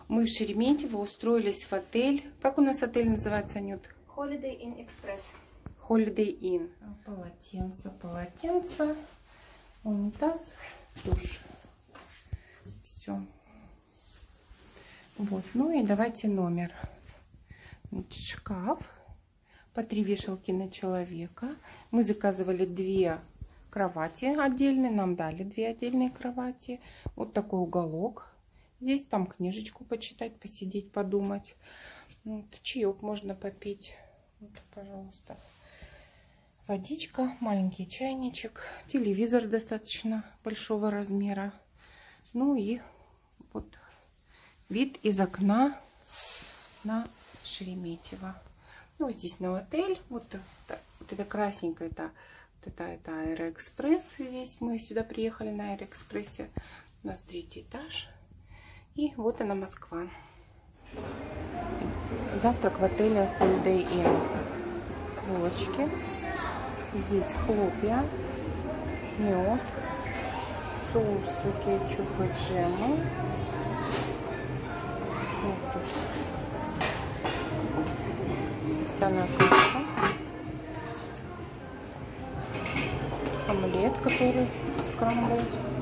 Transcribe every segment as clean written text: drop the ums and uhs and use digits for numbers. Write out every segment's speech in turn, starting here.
Мы в Шереметьево устроились в отель. Как у нас отель называется, Анют? Holiday Inn Express. Holiday Inn. Полотенце, унитаз, душ. Все. Вот, ну и давайте номер. Значит, шкаф. По 3 вешалки на человека. Мы заказывали 2 кровати отдельные. Нам дали 2 отдельные кровати. Вот такой уголок. Здесь там книжечку почитать, посидеть, подумать. Вот, чаек можно попить. Вот, пожалуйста. Водичка, маленький чайничек. Телевизор достаточно большого размера. Ну и вот вид из окна на Шереметьево. Ну, здесь на отель. Вот это красненькое, это Аэроэкспресс. Здесь мы сюда приехали на Аэроэкспрессе. У нас 3-й этаж. И вот она, Москва. Завтрак в отеле Holiday Inn. Булочки. Здесь хлопья, мед, соусы, кетчуп и джемы. Вот тут овсяная каша. Омлет, который скрамбл.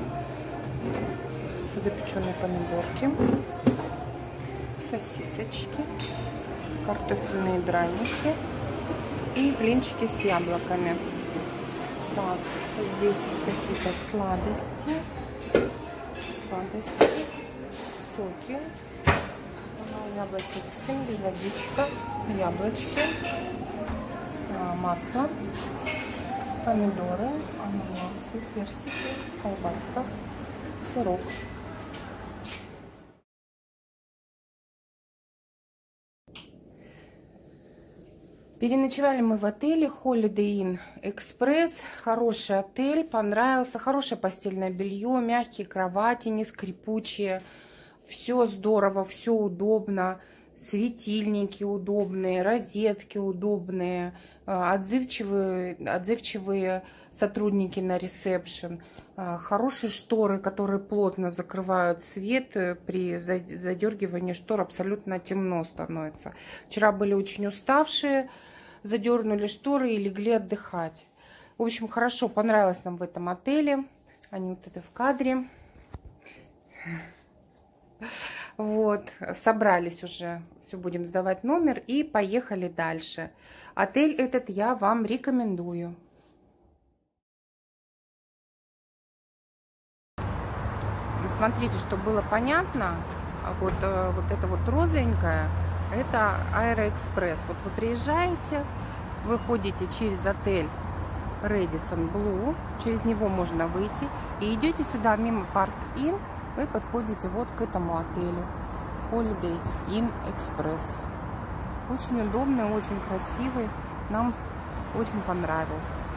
Запеченные помидорки. Сосисочки. Картофельные драники. И блинчики с яблоками. Так, здесь какие-то сладости, соки, яблочный кисень, водичка, яблочки, масло, помидоры, ананасы, персики, колбаска, сырок. Переночевали мы в отеле Holiday Inn Express. Хороший отель, понравился. Хорошее постельное белье, мягкие кровати, не скрипучие. Все здорово, все удобно. Светильники удобные, розетки удобные. Отзывчивые сотрудники на ресепшн. Хорошие шторы, которые плотно закрывают свет. При задергивании штор абсолютно темно становится. Вчера были очень уставшие. Задернули шторы и легли отдыхать. В общем, хорошо, понравилось нам в этом отеле. Они вот это в кадре. Вот, собрались уже. Все, будем сдавать номер и поехали дальше. Отель этот я вам рекомендую. Смотрите, чтобы было понятно, вот это вот розовенькое. Это Аэроэкспресс. Вот вы приезжаете, вы ходите через отель Radisson Blu, через него можно выйти, и идете сюда мимо Park Inn, вы подходите вот к этому отелю Holiday Inn Express. Очень удобный, очень красивый, нам очень понравился.